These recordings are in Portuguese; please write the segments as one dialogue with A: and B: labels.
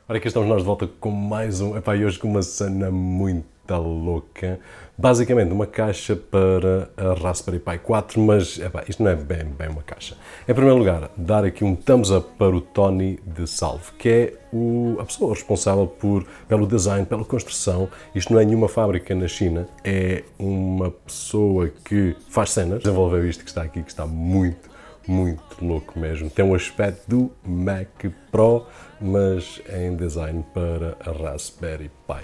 A: Ora, aqui estamos nós de volta com mais um, e hoje com uma cena muito louca. Basicamente uma caixa para a Raspberry Pi 4, mas isto não é bem uma caixa. Em primeiro lugar, dar aqui um thumbs up para o Tony de Salvo, que é a pessoa responsável pelo design, pela construção. Isto não é nenhuma fábrica na China, é uma pessoa que faz cenas, desenvolveu isto que está aqui, que está muito louco mesmo. Tem um aspecto do Mac Pro, mas em design para a Raspberry Pi.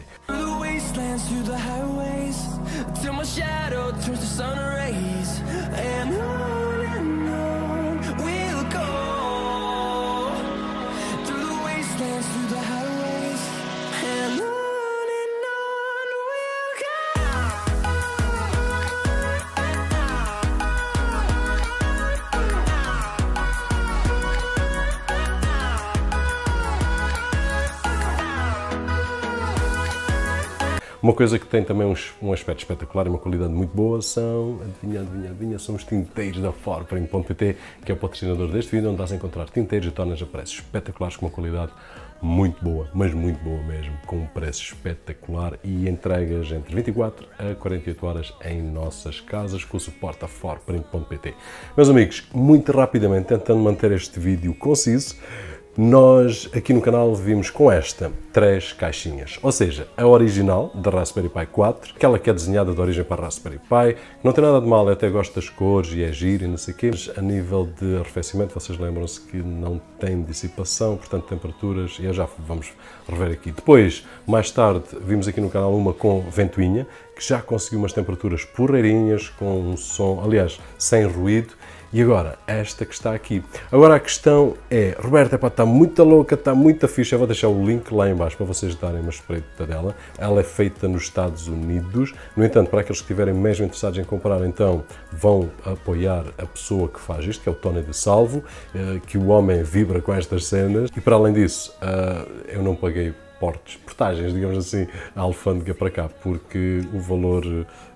A: Uma coisa que tem também um aspecto espetacular e uma qualidade muito boa são, adivinha, são os tinteiros da Forprint.pt, que é o patrocinador deste vídeo, onde vais encontrar tinteiros e tonas a preços espetaculares com uma qualidade muito boa, mas muito boa mesmo, com um preço espetacular e entregas entre 24 a 48 horas em nossas casas com o suporte da Forprint.pt. Meus amigos, muito rapidamente, tentando manter este vídeo conciso, nós aqui no canal vimos com esta 3 caixinhas, ou seja, a original da Raspberry Pi 4, aquela que é desenhada de origem para a Raspberry Pi, não tem nada de mal, eu até gosto das cores e é giro e não sei o quê, mas a nível de arrefecimento, vocês lembram-se que não tem dissipação, portanto temperaturas, e já vamos rever aqui. Depois, mais tarde, vimos aqui no canal uma com ventoinha, que já conseguiu umas temperaturas porreirinhas, com um som, aliás, sem ruído. E agora, esta que está aqui. Agora a questão é, Roberto, está muito louca, está muito fixe. Eu vou deixar o link lá em baixo para vocês darem uma espreita dela. Ela é feita nos Estados Unidos. No entanto, para aqueles que estiverem mesmo interessados em comprar, então vão apoiar a pessoa que faz isto, que é o Tony de Salvo, que o homem vibra com estas cenas. E para além disso, eu não paguei portagens, digamos assim, à alfândega para cá, porque o valor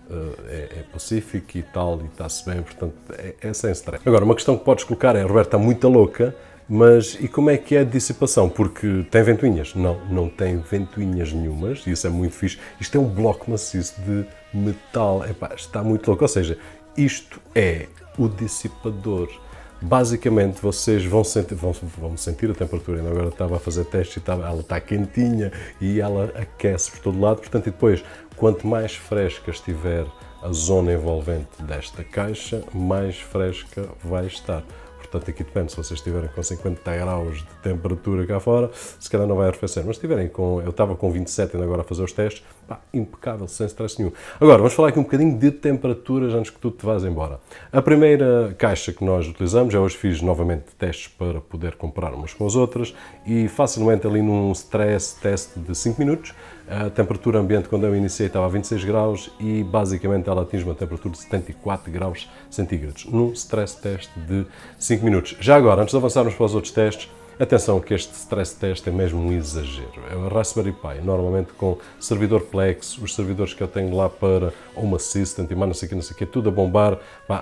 A: é pacífico e tal, e está-se bem, portanto é sem stress. Agora, uma questão que podes colocar é, Roberto, está muito louca, mas e como é que é a dissipação? Porque tem ventoinhas? Não tem ventoinhas nenhumas, e isso é muito fixe. Isto é um bloco maciço de metal, está muito louco, ou seja, isto é o dissipador. Basicamente, vocês vão sentir a temperatura. Eu agora estava a fazer testes e ela está quentinha e ela aquece por todo lado. Portanto, e depois, quanto mais fresca estiver a zona envolvente desta caixa, mais fresca vai estar. Portanto, aqui depende, se vocês estiverem com 50 graus de temperatura cá fora, se calhar não vai arrefecer. Mas se estiverem com, eu estava com 27 ainda agora a fazer os testes, impecável, sem stress nenhum. Agora, vamos falar aqui um bocadinho de temperaturas antes que tu te vás embora. A primeira caixa que nós utilizamos, eu hoje fiz novamente testes para poder comparar umas com as outras e facilmente ali num stress test de 5 minutos, a temperatura ambiente quando eu iniciei estava a 26 graus e basicamente ela atinge uma temperatura de 74 graus centígrados, num stress test de 5 minutos. Já agora, antes de avançarmos para os outros testes, atenção que este stress test é mesmo um exagero. A Raspberry Pi, normalmente com servidor Plex, os servidores que eu tenho lá para Home Assistant e mais não sei o que, tudo a bombar,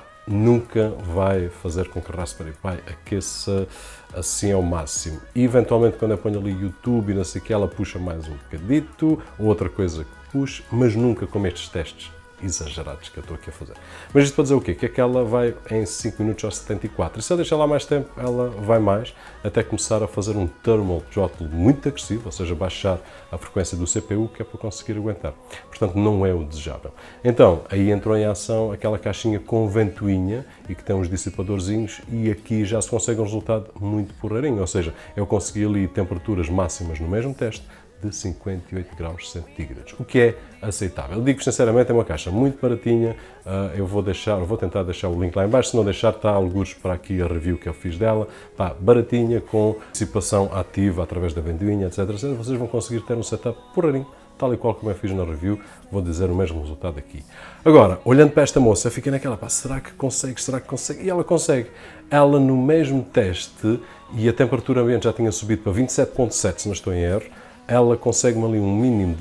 A: nunca vai fazer com que a Raspberry Pi aqueça assim ao máximo. E eventualmente quando eu ponho ali YouTube e não sei o que, ela puxa mais um bocadito, ou outra coisa que puxe, mas nunca como estes testes exagerados que eu estou aqui a fazer. Mas isto para dizer o quê? Que é que ela vai em 5 minutos aos 74. E se eu deixar lá mais tempo, ela vai mais, até começar a fazer um thermal throttle muito agressivo, ou seja, baixar a frequência do CPU, que é para conseguir aguentar. Portanto, não é o desejável. Então, aí entrou em ação aquela caixinha com ventoinha e que tem uns dissipadorzinhos e aqui já se consegue um resultado muito porreirinho, ou seja, eu consegui ali temperaturas máximas no mesmo teste, de 58 graus centígrados, o que é aceitável. Digo sinceramente, é uma caixa muito baratinha, eu vou tentar deixar o link lá em baixo, se não deixar está algures para aqui a review que eu fiz dela, baratinha, com dissipação ativa através da ventoinha, etc, vocês vão conseguir ter um setup porreirinho, tal e qual como eu fiz na review, vou dizer o mesmo resultado aqui. Agora, olhando para esta moça, eu fiquei naquela, será que consegue? E ela consegue. Ela no mesmo teste, e a temperatura ambiente já tinha subido para 27.7, se não estou em erro, ela consegue ali um mínimo de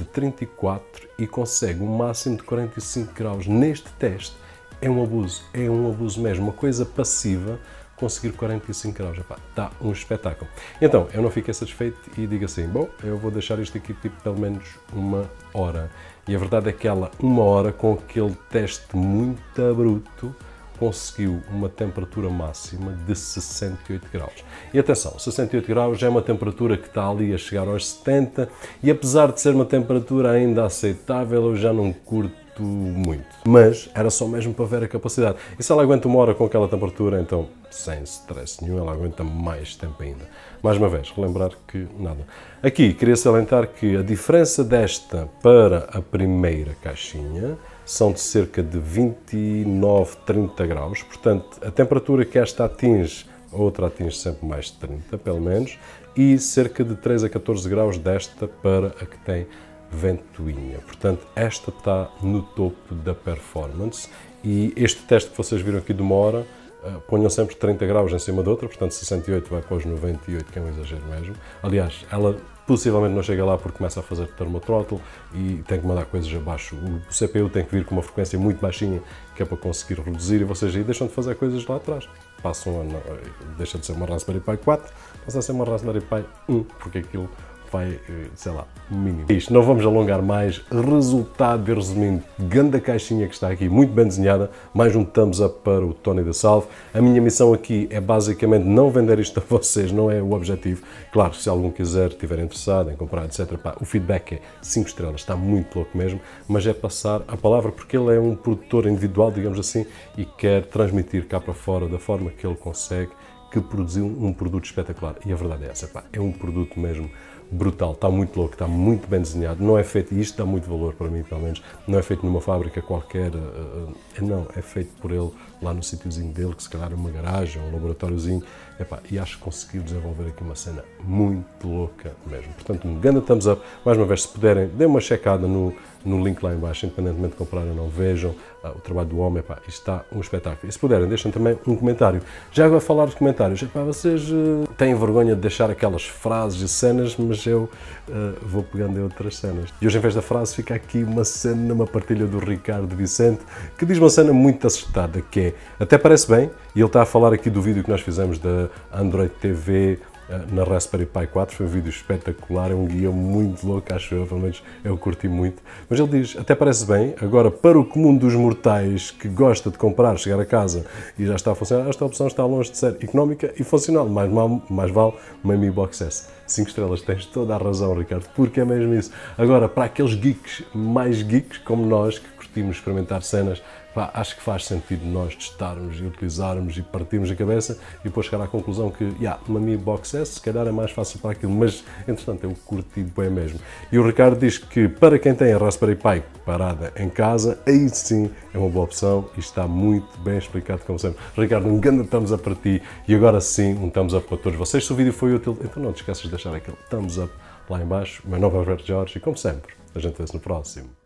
A: 34 e consegue um máximo de 45 graus neste teste. É um abuso mesmo, uma coisa passiva conseguir 45 graus. Epá, está um espetáculo. Então, eu não fiquei satisfeito e digo assim, bom, eu vou deixar isto aqui tipo pelo menos 1 hora. E a verdade é que ela, 1 hora, com aquele teste muito bruto, conseguiu uma temperatura máxima de 68 graus. E atenção, 68 graus é uma temperatura que está ali a chegar aos 70 e apesar de ser uma temperatura ainda aceitável, eu já não curto muito. Mas era só mesmo para ver a capacidade. E se ela aguenta 1 hora com aquela temperatura, então, sem stress nenhum, ela aguenta mais tempo ainda. Mais uma vez, relembrar que nada. Aqui, queria salientar que a diferença desta para a primeira caixinha são de cerca de 29, 30 graus. Portanto, a temperatura que esta atinge, a outra atinge sempre mais de 30, pelo menos, e cerca de 3 a 14 graus desta para a que tem ventoinha. Portanto, esta está no topo da performance e este teste que vocês viram aqui de 1 hora, ponham sempre 30 graus em cima da outra, portanto 68 vai para os 98, que é um exagero mesmo. Aliás, ela possivelmente não chega lá porque começa a fazer thermothrottle e tem que mandar coisas abaixo. O CPU tem que vir com uma frequência muito baixinha, que é para conseguir reduzir, e vocês aí deixam de fazer coisas lá atrás. Deixa de ser uma Raspberry Pi 4, passa a ser uma Raspberry Pi 1, porque aquilo vai, sei lá, mínimo. Isto, não vamos alongar mais. Resultado, e resumindo, grande caixinha que está aqui, muito bem desenhada, mais um thumbs up para o Tony da Salve. A minha missão aqui é basicamente não vender isto a vocês, não é o objetivo. Claro, se algum quiser, estiver interessado em comprar, etc., pá, o feedback é 5 estrelas, está muito louco mesmo, mas é passar a palavra porque ele é um produtor individual, digamos assim, e quer transmitir cá para fora da forma que ele consegue, que produziu um produto espetacular. E a verdade é essa, pá, é um produto mesmo brutal, está muito louco, está muito bem desenhado, não é feito, e isto dá muito valor para mim, pelo menos, não é feito numa fábrica qualquer, não, é feito por ele lá no sítiozinho dele, que se calhar é uma garagem, um laboratóriozinho, epá, e acho que conseguiu desenvolver aqui uma cena muito louca mesmo. Portanto, um grande thumbs up, mais uma vez, se puderem, dêem uma checada no link lá em baixo, independentemente de comprarem ou não, vejam o trabalho do homem, epá, isto está um espetáculo. E se puderem, deixem também um comentário. Já agora falar dos comentários, epá, vocês têm vergonha de deixar aquelas frases e cenas, mas eu vou pegando em outras cenas. E hoje, em vez da frase, fica aqui uma cena, uma partilha do Ricardo Vicente, que diz uma cena muito acertada, que é, até parece bem, e ele está a falar aqui do vídeo que nós fizemos da Android TV na Raspberry Pi 4, foi um vídeo espetacular, é um guia muito louco, acho eu, pelo menos eu curti muito. Mas ele diz, até parece bem, agora para o comum dos mortais que gosta de comprar, chegar a casa e já está a funcionar, esta opção está longe de ser económica e funcional, mais vale uma Mi Box S. 5 estrelas, tens toda a razão, Ricardo, porque é mesmo isso. Agora, para aqueles geeks, mais geeks como nós, que curtimos experimentar cenas, pá, acho que faz sentido nós testarmos e utilizarmos e partirmos a cabeça e depois chegar à conclusão que, uma Mi Box S se calhar é mais fácil para aquilo, mas, entretanto, eu curti bem mesmo. E o Ricardo diz que para quem tem a Raspberry Pi parada em casa, aí sim é uma boa opção e está muito bem explicado, como sempre. Ricardo, um grande thumbs up para ti e agora sim, um thumbs up para todos vocês. Se o vídeo foi útil, então não te esqueças de deixar aquele thumbs up lá em baixo. Meu nome é Alberto Jorge e, como sempre, a gente vê-se no próximo.